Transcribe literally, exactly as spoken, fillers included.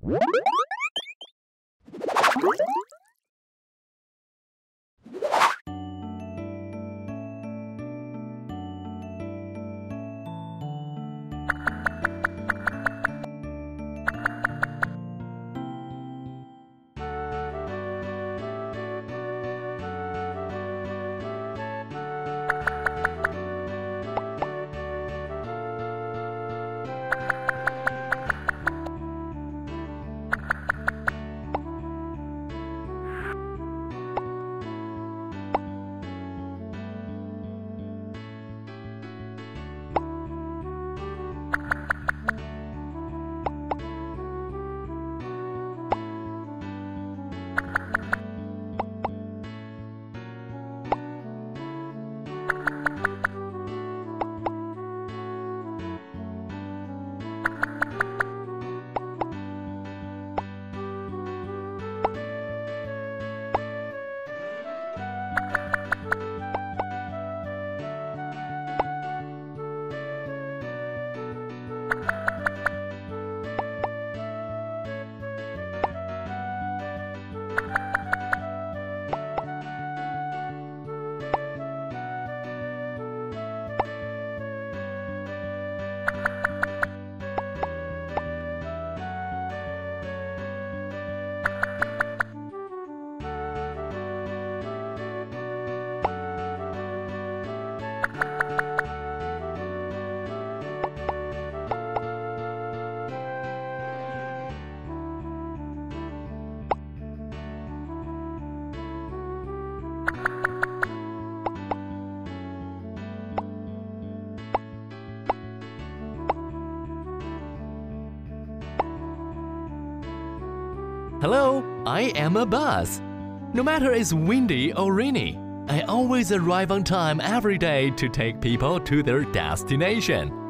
Hello, I am a bus. No matter it's windy or rainy, I always arrive on time every day to take people to their destination.